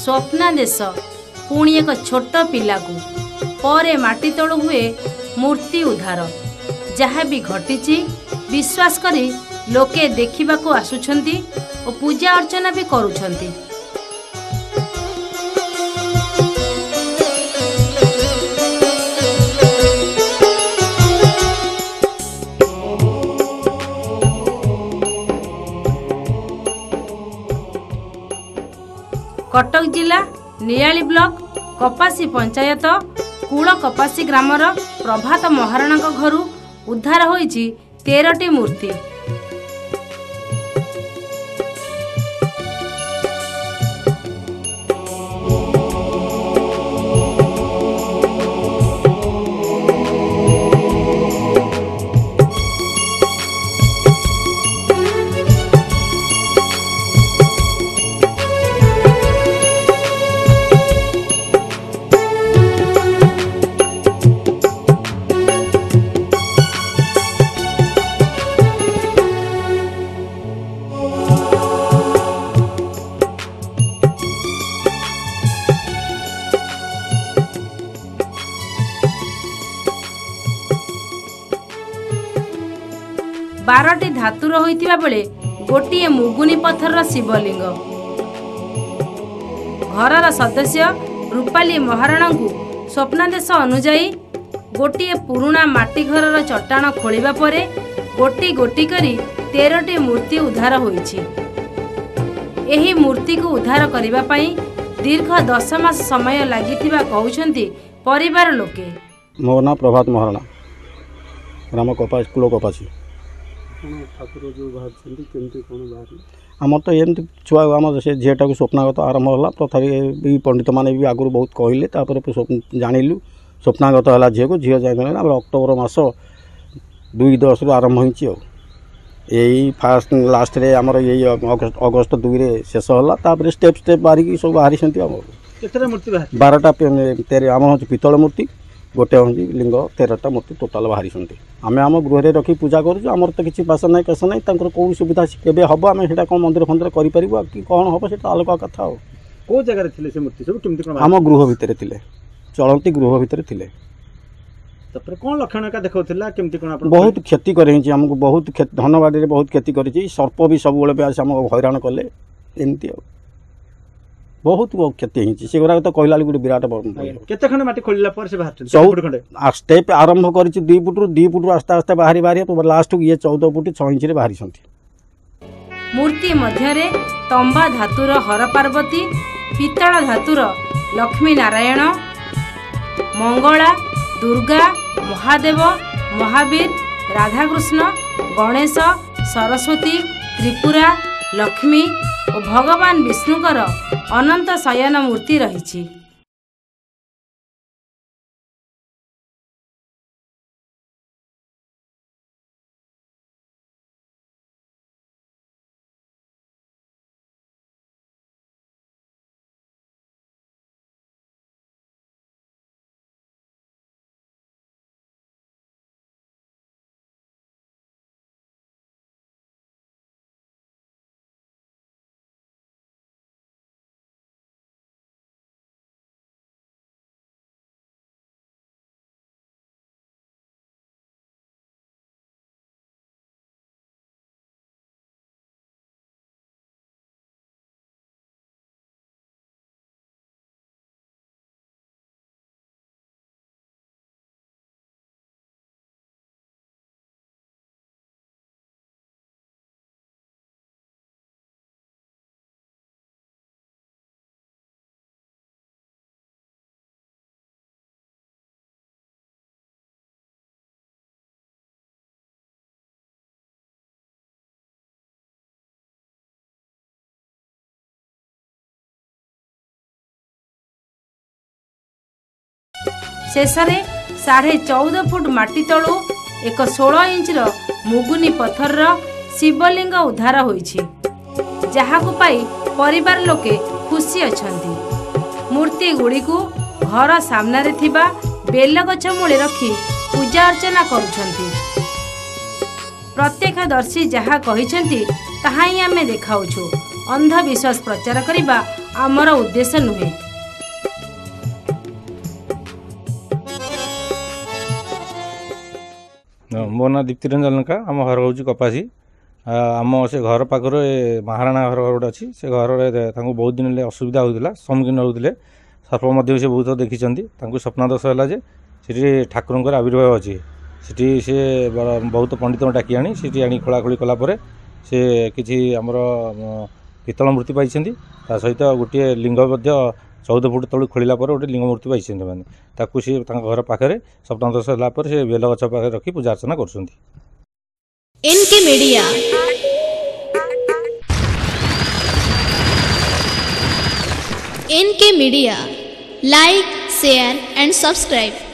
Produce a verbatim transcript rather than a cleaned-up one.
स्वप्नादेश पुणी एक छोट पिला को परे माटी तलु हुए मूर्ति उद्धार जहाँ भी घटी विश्वास करी लोके देखा आसुछंती और पूजा अर्चना भी करुछंती। कटक जिला नियाली ब्लॉक कपासी पंचायत कूल कपासी ग्रामर प्रभात महाराणा घरू उद्धार होईची तेरटी मूर्ति। बारटी धातुर होइतिबा बेले गोटिए मुगुनी पत्थर शिवलिंग। घरर सदस्य रूपाली महाराणा को स्वप्नादेश अनुजाई गोटिए पुराणा माटी घरर चट्टाण खोलिबा परे गोटी गोटी करी तेरटी मूर्ति उद्धार होईछि। एही मूर्ति को उद्धार करिबा पई दीर्घ दस मास समय लागिथिबा कहउछंती परिवार लोके। मो ना प्रभात महाराणा ग्राम कपास कुल कपासी आम तो एमती छुआ आम से झीटा को स्वप्नागत आरंभ है तथापि पंडित मैंने भी आगुरी बहुत कहले जानिलु स्वप्नागत है झील को झील जाए अक्टोबर मास दुई दस रु आरंभ यही फास्ट लास्ट रे आमर यही अगस्त दुई रे शेष है स्टेप स्टेप बाहरी सब बाहरी बारटा आम हूँ पितल मूर्ति गोटे हूँ लिंग तेरटा मूर्ति टोटाल बाहरी आम आम गृह रखी पूजा करूँ तो किसी बास ना कैस ना कौन सुविधा केवे हम आम से कौन मंदिर फंदिर करें कि कौन हम से अलग कथा हो कौ जगह थे मूर्ति आम गृह भितर थे चलती गृह भितर थे कौन लक्षण का देखा केमती कौन बहुत क्षति करें आमको बहुत धनबाड़ी में बहुत क्षति करी सर्प भी सब भी आस हैरान कले एमती बहुत क्षति होती से गुरा तो कहला गोटे विराट केते खंड माटी खोलिला पर से बाहर चौदह खंड स्टेप आरंभ करी दुई फुट रु दुई फुट रु आस्ते आस्ते बाहरी बाहरी तो लास्ट ये चौदह फुट छह इंच रे बाहरी संती। मूर्ति मध्यरे तंबा धातुर हर पार्वती पितल धातुर लक्ष्मी नारायण मंगला दुर्गा महादेव महावीर राधाकृष्ण गणेश सरस्वती त्रिपुरा लक्ष्मी और भगवान विष्णुकर अनंत शयन मूर्ति रही। शेषे साढ़े चौदह फुट माटी तलु एक षोल इंचर मुगुनी पत्थर शिवलिंग उद्धार होईछि जहाकु पाई परिवार लोके खुशी अछंती। मूर्ति गुड़ी को घर सामने थिबा बेल गछ मूले रखी पूजा अर्चना करुछंती। प्रत्यक्षदर्शी जहा कहिछंती ताहा ही आमे देखाउछु। अंधविश्वास प्रचार करिबा आमर उद्देश्य नुहे। मो ना दीप्ति रंजन लंका। आम घर हूँ कपासी। आम से घर पाखर महाराणा घर गोटे अच्छी से घर बहुत दिन असुविधा होता सम्मुखीन होते सर्प से बहुत देखी स्वप्नादेश है जे ठाकुर आविर्भाव अच्छी सीटी से बहुत पंडित डाकी आनी सीटी आनी खोलाखोली कलापर से किसी आमर पितल मूर्ति पाई सहित गोटे लिंग चौदह फुट तलू खोलिला गोटे लिंग मूर्ति पाई मैंने ताकू सी घर पाखे स्वप्नादेश है से बेल गछ पाखे रखी पूजा अर्चना कर। NK media NK media like share and subscribe.